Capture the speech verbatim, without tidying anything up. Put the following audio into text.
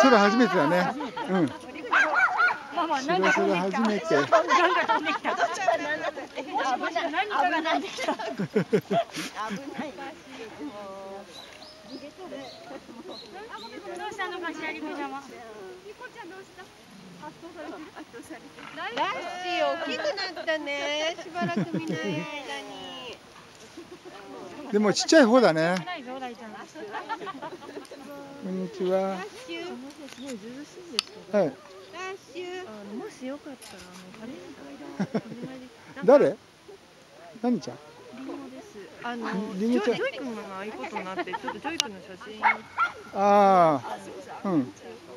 空初めてだね。うん。 ママ、なんかそれ初めて。 なんか飛んできた。何かが飛んできた。危ない。どうしたのかしら、リコちゃんは。リコちゃんどうした？圧倒されてる。圧倒されてる。 ラッシー大きくなったね。しばらく見ない間に。 でもちっちゃい方だね。こんにちは。 ラッシュ。 すごい涼しいんですけど。 はい。 ラッシュ。 あのもしよかったらあの晴れの階段お願いできます。 誰？何ちゃん？ リンゴです。あのリンゴちゃん。 ジョイ君がああいうことになってちょっとジョイ君の写真。 ああ。うん。